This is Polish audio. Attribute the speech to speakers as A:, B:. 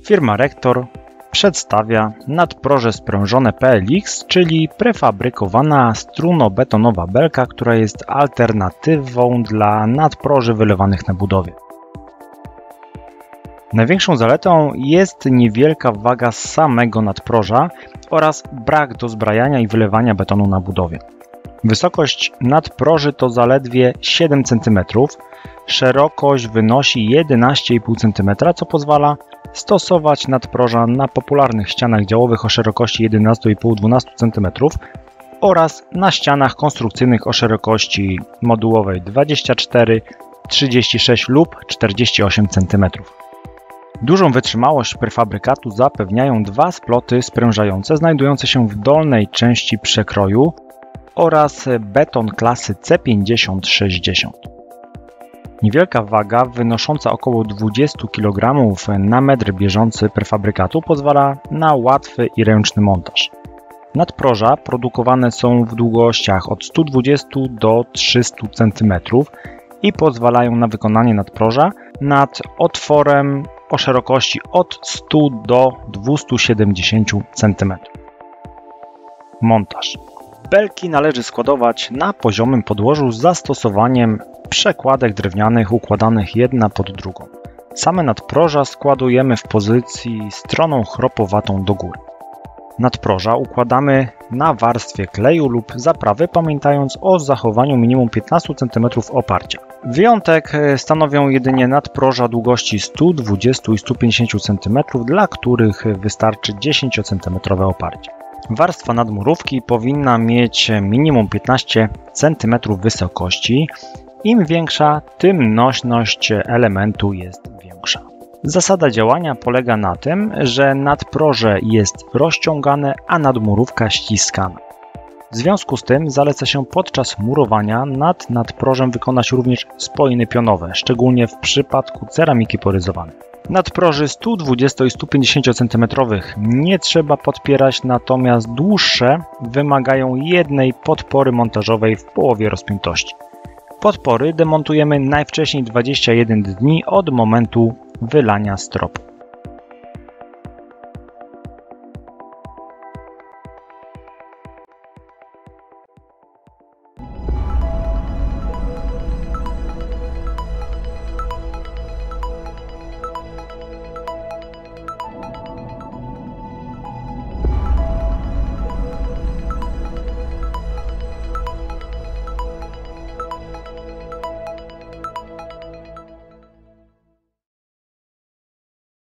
A: Firma Rektor przedstawia nadproże sprężone PLX, czyli prefabrykowana strunobetonowa belka, która jest alternatywą dla nadproży wylewanych na budowie. Największą zaletą jest niewielka waga samego nadproża oraz brak dozbrajania i wylewania betonu na budowie. Wysokość nadproży to zaledwie 7 cm, szerokość wynosi 11,5 cm, co pozwala stosować nadproża na popularnych ścianach działowych o szerokości 11,5-12 cm oraz na ścianach konstrukcyjnych o szerokości modułowej 24, 36 lub 48 cm. Dużą wytrzymałość prefabrykatu zapewniają dwa sploty sprężające znajdujące się w dolnej części przekroju oraz beton klasy C50-60. Niewielka waga wynosząca około 20 kg na metr bieżący prefabrykatu pozwala na łatwy i ręczny montaż. Nadproża produkowane są w długościach od 120 do 300 cm i pozwalają na wykonanie nadproża nad otworem o szerokości od 100 do 270 cm. Montaż. Belki należy składować na poziomym podłożu z zastosowaniem przekładek drewnianych układanych jedna pod drugą. Same nadproża składujemy w pozycji stroną chropowatą do góry. Nadproża układamy na warstwie kleju lub zaprawy, pamiętając o zachowaniu minimum 15 cm oparcia. Wyjątek stanowią jedynie nadproża długości 100, 20 i 150 cm, dla których wystarczy 10 cm oparcie. Warstwa nadmurówki powinna mieć minimum 15 cm wysokości. Im większa, tym nośność elementu jest większa. Zasada działania polega na tym, że nadproże jest rozciągane, a nadmurówka ściskana. W związku z tym zaleca się podczas murowania nad nadprożem wykonać również spojiny pionowe, szczególnie w przypadku ceramiki poryzowanej. Nadproży 120 i 150 cm nie trzeba podpierać, natomiast dłuższe wymagają jednej podpory montażowej w połowie rozpiętości. Podpory demontujemy najwcześniej 21 dni od momentu wylania stropu.